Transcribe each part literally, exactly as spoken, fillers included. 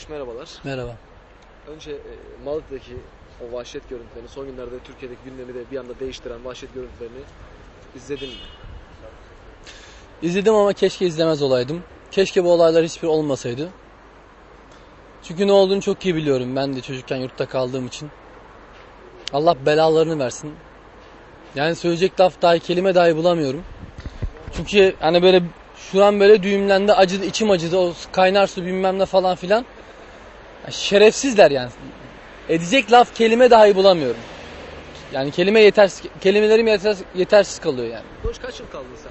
Doğuş merhabalar. Merhaba. Önce e, Malatya'daki o vahşet görüntülerini, son günlerde Türkiye'deki gündemi de bir anda değiştiren vahşet görüntülerini izledin mi? İzledim ama keşke izlemez olaydım. Keşke bu olaylar hiçbir olmasaydı. Çünkü ne olduğunu çok iyi biliyorum. Ben de çocukken yurtta kaldığım için. Allah belalarını versin. Yani söyleyecek laf dahi, kelime dahi bulamıyorum. Çünkü hani böyle şuram böyle düğümlendi, acıdı, içim acıdı. O kaynar su bilmem ne falan filan. Yani şerefsizler yani. Edecek laf, kelime dahi bulamıyorum. Yani kelime yetersiz, kelimelerim yetersiz, yetersiz kalıyor yani. Doğuş kaç yıl kaldın sen?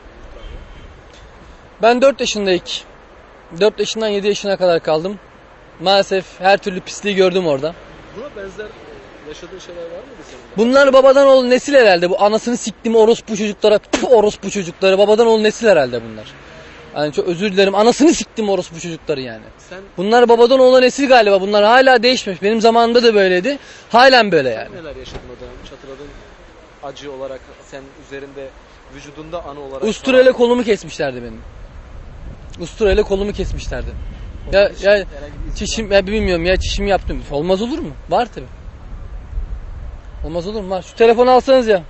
Ben dört yaşındayım. dört yaşından yedi yaşına kadar kaldım. Maalesef her türlü pisliği gördüm orada. Buna benzer yaşadığın şeyler var mıydı senin de? Bunlar babadan oğul nesil herhalde. Bu anasını siktim orospu çocuklara, tüh orospu çocukları. Babadan oğul nesil herhalde bunlar. Yani çok özür dilerim. Anasını siktim orospu çocukları yani. Sen, Bunlar babadan oğula nesil galiba. Bunlar hala değişmemiş. Benim zamanımda da böyleydi. Halen böyle yani. sen neler yaşadın o dönem? Hiç hatırladığın acı olarak, sen üzerinde, vücudunda anı olarak... Usturayla kolumu kesmişlerdi benim. Usturayla kolumu kesmişlerdi. Ya, ya çişim, ya bilmiyorum ya çişimi yaptım. Olmaz olur mu? Var tabi. Olmaz olur mu? Var. Şu telefonu alsanız ya.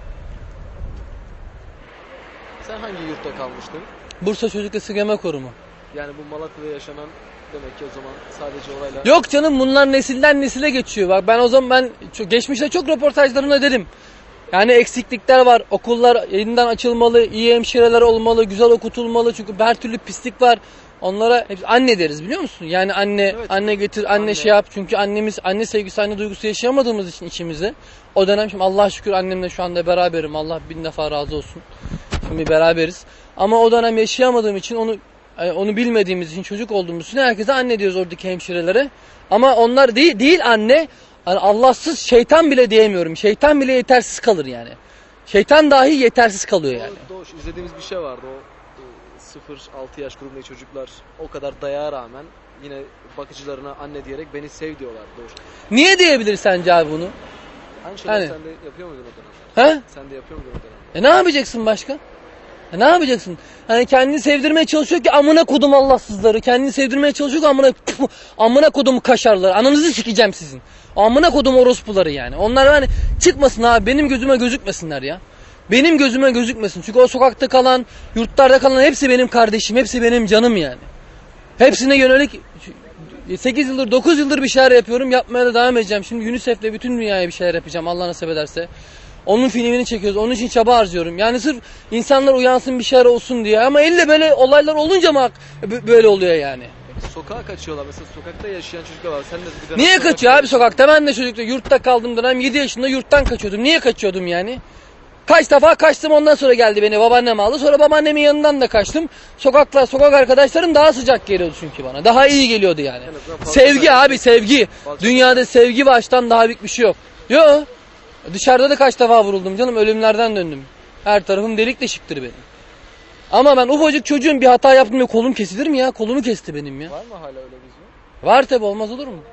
Sen hangi yurtta kalmıştın? Bursa Çocuk Esirgeme Kurumu. Yani bu Malatya'da yaşanan demek ki o zaman sadece orayla... Yok canım, bunlar nesilden nesile geçiyor. Bak ben o zaman ben çok, geçmişte çok röportajlarımda dedim. Yani eksiklikler var. Okullar yeniden açılmalı, iyi hemşireler olmalı, güzel okutulmalı. Çünkü her türlü pislik var. Onlara hep anne deriz, biliyor musun? Yani anne, evet, anne getir, anne, anne şey yap. Çünkü annemiz, anne sevgisi, anne duygusu yaşayamadığımız için içimizde. O dönem şimdi Allah'a şükür annemle şu anda beraberim. Allah bin defa razı olsun. Şimdi beraberiz. Ama o dönem yaşayamadığım için, onu onu bilmediğimiz için, çocuk olduğumuz için herkese anne diyoruz oradaki hemşirelere. Ama onlar değil, değil anne. Yani Allahsız şeytan bile diyemiyorum. Şeytan bile yetersiz kalır yani. Şeytan dahi yetersiz kalıyor yani. Doğuş, izlediğimiz bir şey vardı. O sıfır altı yaş grubundaki çocuklar o kadar dayağa rağmen yine bakıcılarına anne diyerek beni sev diyorlar Doğuş. Niye diyebilir sence abi bunu? Aynı şeyleri Hani? sen de yapıyor muydun o dönemde? He? Sen de yapıyor muydun o dönemde? E ne yapacaksın başka? E ne yapacaksın? Hani kendini sevdirmeye çalışıyor ki amına kodum Allahsızları. Kendini sevdirmeye çalışıyor ki amına puh, amına kodum kaşarları. Ananızı sikeceğim sizin. Amına kodum orospuları yani. Onlar hani çıkmasın abi, benim gözüme gözükmesinler ya. Benim gözüme gözükmesin. Çünkü o sokakta kalan, yurtlarda kalan hepsi benim kardeşim, hepsi benim canım yani. Hepsine yönelik sekiz yıldır, dokuz yıldır bir şeyler yapıyorum. Yapmaya da devam edeceğim. Şimdi UNICEF'le bütün dünyaya bir şeyler yapacağım Allah nasip ederse. Onun filmini çekiyoruz. Onun için çaba harcıyorum. Yani sırf insanlar uyansın, bir şeyler olsun diye. Ama elle böyle olaylar olunca mı böyle oluyor yani? Sokağa kaçıyorlar. Mesela sokakta yaşayan çocuklar var. Sen de bir dönem Niye sokakta kaçıyor abi yaşadın. sokakta? Ben de çocukta yurtta kaldığım dönem yedi yaşında yurttan kaçıyordum. Niye kaçıyordum yani? Kaç defa kaçtım, ondan sonra geldi beni babaannem aldı. Sonra babaannemin yanından da kaçtım. Sokaklar, sokak arkadaşlarım daha sıcak geliyordu çünkü bana. Daha iyi geliyordu yani. Sevgi abi, sevgi. Dünyada sevgi ve aşktan daha büyük bir şey yok. Yo. Dışarıda da kaç defa vuruldum canım. Ölümlerden döndüm. Her tarafım delik deşiktir benim. Ama ben ufacık çocuğum, bir hata yaptım ya kolum kesilir mi ya? Kolumu kesti benim ya. Var mı hala öyle vizyon? Var tabi, olmaz olur mu?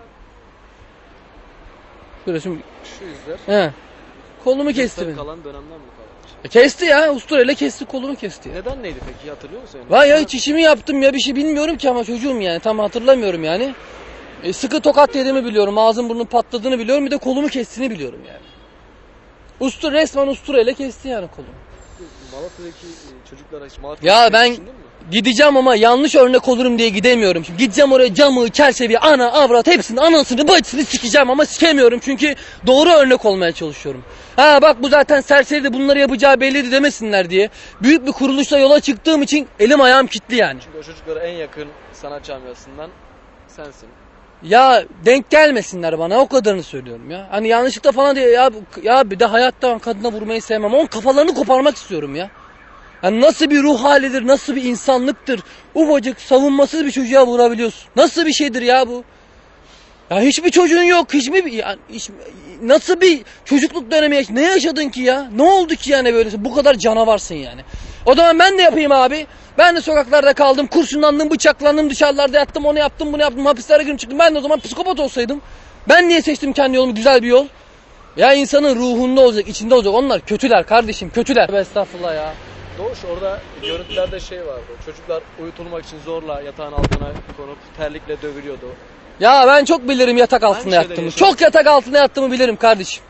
Böyle şimdi. Şu izler. He. Kolumu kesti benim. Kalan dönemden mi kalmış? E kesti ya. Usturayla kesti, kolumu kesti ya. Neden neydi peki, hatırlıyor musun? Yani? Vay ya, hiç işimi yaptım ya, bir şey bilmiyorum ki ama çocuğum yani, tam hatırlamıyorum yani. E, sıkı tokat yediğimi biliyorum, ağzım burnum patladığını biliyorum, bir de kolumu kestiğini biliyorum yani. Ustur, resmen usturayla kesti yani kolumu. Malatya'daki çocuklara hiç Malatya'da Ya ben düşündün mü? gideceğim ama yanlış örnek olurum diye gidemiyorum. Şimdi gideceğim oraya, camı, çerçeveyi, ana, avrat hepsini, anasını, bacısını sikeceğim ama sikemiyorum çünkü doğru örnek olmaya çalışıyorum. Ha bak bu zaten serseri de bunları yapacağı belliydi demesinler diye. Büyük bir kuruluşla yola çıktığım için elim ayağım kilitli yani. Çünkü o çocuklara en yakın sanat camiasından sensin. Ya denk gelmesinler bana, o kadarını söylüyorum ya. Hani yanlışlıkla falan diye ya, ya bir de hayatta ben kadına vurmayı sevmem. Onun kafalarını koparmak istiyorum ya. Yani nasıl bir ruh halidir, nasıl bir insanlıktır. Ufacık savunmasız bir çocuğa vurabiliyorsun. Nasıl bir şeydir ya bu? Ya hiçbir çocuğun yok, hiçbir yani hiç, nasıl bir çocukluk dönemi yaş- ne yaşadın ki ya? Ne oldu ki yani böylesi? Bu kadar canavarsın yani. O zaman ben de yapayım abi. Ben de sokaklarda kaldım, kurşunlandım, bıçaklandım, dışarılarda yattım, onu yaptım, bunu yaptım, hapislere girdim çıktım. Ben de o zaman psikopat olsaydım. Ben niye seçtim kendi yolumu, güzel bir yol? Ya insanın ruhunda olacak, içinde olacak. Onlar kötüler kardeşim, kötüler. Estağfurullah ya. Doğuş, orada görüntülerde şey vardı. Çocuklar uyutulmak için zorla yatağın altına konup terlikle dövülüyordu. Ya ben çok bilirim yatak altında şeyleri yattığımı. yaşadın? Çok yatak altında yattığımı bilirim kardeşim.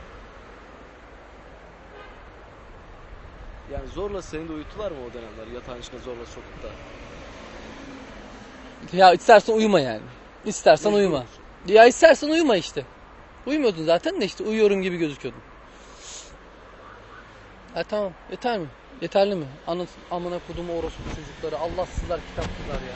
Yani zorla seni de uyuttular mı o dönemler? Yatağın içine zorla sokup da. Ya istersen uyuma yani. İstersen Mecbur uyuma. musun? Ya istersen uyuma işte. Uyumuyordun zaten de işte uyuyorum gibi gözüküyordun. Ha tamam, yeter mi? Yeterli mi? Anı, amına kodum orospu çocukları, Allahsızlar, kitapsızlar ya.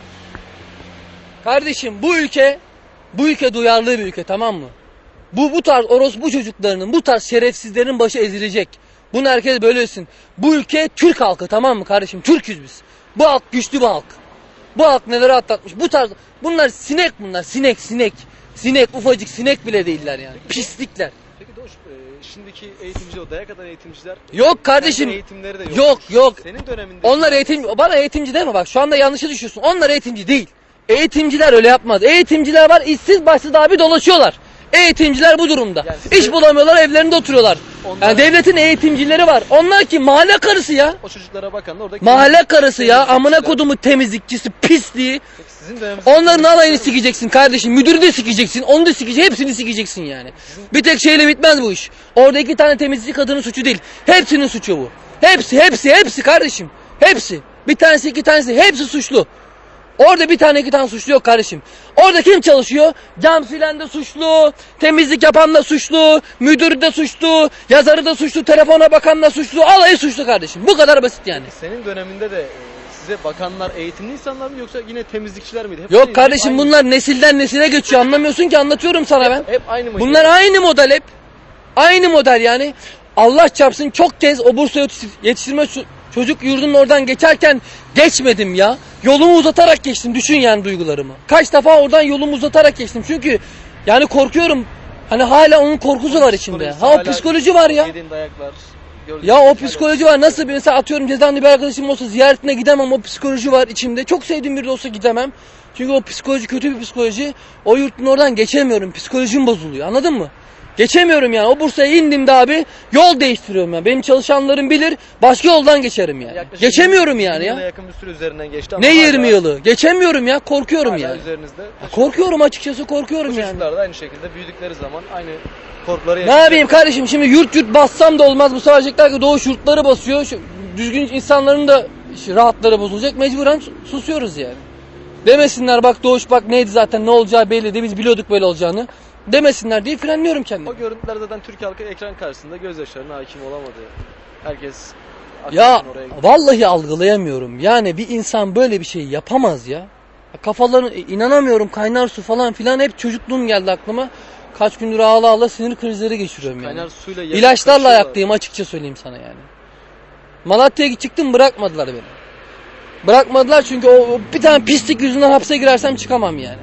Kardeşim bu ülke, bu ülke duyarlı bir ülke, tamam mı? Bu bu tarz orospu çocuklarının, bu tarz şerefsizlerin başı ezilecek. Bunu herkes böyle bilsin. Bu ülke Türk halkı, tamam mı kardeşim? Türküz biz. Bu halk güçlü bir halk. Bu halk neleri atlatmış. Bu tarz, bunlar sinek bunlar, sinek sinek. Sinek, ufacık sinek bile değiller yani. Pislikler. Peki Doğuş, e, şimdiki eğitimci, o dayak atan eğitimciler... Yok kardeşim. kendi eğitimleri de yok. Yok yok. Senin döneminde... Onlar eğitim, bana eğitimci deme bak, şu anda yanlışı düşüyorsun. Onlar eğitimci değil. Eğitimciler öyle yapmaz. Eğitimciler var, işsiz başsız abi dolaşıyorlar. Eğitimciler bu durumda. Yani size- İş bulamıyorlar, evlerinde oturuyorlar. Onlar- Yani devletin eğitimcileri var. Onlar ki mahalle karısı ya. O çocuklara bakan da oradaki... Mahalle karısı ya. temizlikçiler. Amına kodumu temizlikçisi, pisliği. Peki sizin döneminizde... Onların alayını sikeceksin kardeşim. Müdürü de sikeceksin. Onu da sikeceksin. Hepsini sikeceksin yani. Bir tek şeyle bitmez bu iş. Orada iki tane temizlikçi kadının suçu değil. Hepsinin suçu bu. Hepsi, hepsi, hepsi kardeşim. Hepsi. Bir tanesi, iki tanesi. Hepsi suçlu. Orada bir tane iki tane suçlu yok kardeşim. Orada kim çalışıyor? Cam silen de suçlu, temizlik yapan da suçlu, müdürü de suçlu, yazarı da suçlu, telefona bakan da suçlu, alayı suçlu kardeşim. Bu kadar basit yani. Senin döneminde de e, size bakanlar eğitimli insanlar mı yoksa yine temizlikçiler miydi? Hep Yok aynı- kardeşim hep bunlar nesilden nesile geçiyor. Anlamıyorsun ki, anlatıyorum sana ben. aynı, hep aynı mıydı? Bunlar aynı model hep. Aynı model yani. Allah çarpsın çok kez o Bursa yetiş- yetiştirme ço- çocuk yurdunun oradan geçerken geçmedim ya. Yolumu uzatarak geçtim. Düşün yani duygularımı. Kaç defa oradan yolumu uzatarak geçtim. Çünkü yani korkuyorum. Hani hala onun korkusu var içimde. Psikolojisi Ha o hala- psikolojisi var ya. Yediğin dayaklar. gördüğün Ya o şeyler- psikoloji var. Nasıl bir, mesela atıyorum cezaevinde bir arkadaşım olsa ziyaretine gidemem. O psikoloji var içimde. Çok sevdiğim biri de olsa gidemem. Çünkü o psikoloji kötü bir psikoloji. O yurtun oradan geçemiyorum. Psikolojim bozuluyor. Anladın mı? Geçemiyorum yani. O Bursa'ya indiğimde abi yol değiştiriyorum yani. Benim çalışanlarım bilir. Başka yoldan geçerim yani. Yaklaşık Geçemiyorum yirmi yani yıla ya. yakın bir süre üzerinden geçti ama Ne hala- yirmi yılı? Geçemiyorum ya. Korkuyorum hala yani. üzerinizde. Korkuyorum açıkçası, korkuyorum Bu yani. çocuklar da aynı şekilde büyüdükleri zaman aynı korkuları Ne yaşayacak. yapayım kardeşim, şimdi yurt yurt bassam da olmaz. Bu sefer diyecekler ki Doğuş yurtları basıyor. Şu, düzgün insanların da işte rahatları bozulacak. Mecburen susuyoruz yani. Demesinler bak Doğuş bak neydi zaten, ne olacağı belliydi. Biz biliyorduk böyle olacağını. Demesinler diye frenliyorum kendimi. O görüntüler zaten Türk halkı ekran karşısında gözyaşlarına hakim olamadı. Herkes Ya akılsın oraya gitti. vallahi algılayamıyorum. Yani bir insan böyle bir şey yapamaz ya. Kafaların e, inanamıyorum, kaynar su falan filan, hep çocukluğum geldi aklıma. Kaç gündür ağla ağla sinir krizleri geçiriyorum yani. Kaynar suyla yakıp İlaçlarla kaçıyorlar. ayaktayım açıkça söyleyeyim sana yani. Malatya'ya çıktım, bırakmadılar beni. Bırakmadılar çünkü o, o bir tane pislik yüzünden hapse girersem çıkamam yani.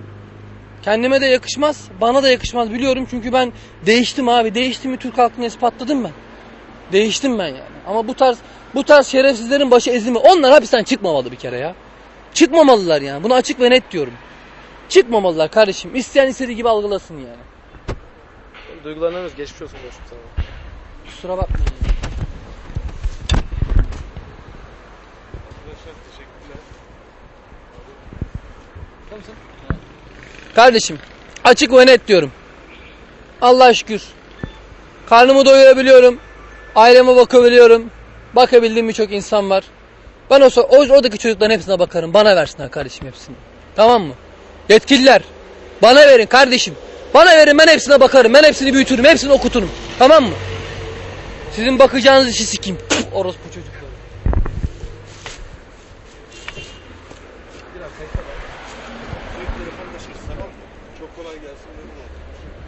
Kendime de yakışmaz, bana da yakışmaz biliyorum çünkü ben değiştim abi. Değiştiğimi Türk halkına ispatladım ben. Değiştim ben yani. Ama bu tarz bu tarz şerefsizlerin başı ezilme. Onlar hapisten çıkmamalı bir kere ya. Çıkmamalılar yani. Bunu açık ve net diyorum. Çıkmamalılar kardeşim. İsteyen istediği gibi algılasın yani. Duygulanıyoruz. Geçmiş olsun dostum sana. Kusura bakmayın. Arkadaşlar teşekkürler. Tamam mısın? Kardeşim açık ve net diyorum. Allah'a şükür. Karnımı doyurabiliyorum. Aileme bakabiliyorum. Bakabildiğim birçok insan var. Ben o, o oradaki çocukların hepsine bakarım. Bana versinler kardeşim hepsini. Tamam mı? Yetkililer. Bana verin kardeşim. Bana verin, ben hepsine bakarım. Ben hepsini büyütürüm. Hepsini okuturum. Tamam mı? Sizin bakacağınız işi sikeyim. Puh, orospu çocukları. Biraz bekle bak. Sürekli telefon taşırsın, tamam mı? Çok kolay gelsin. Memnun oldum.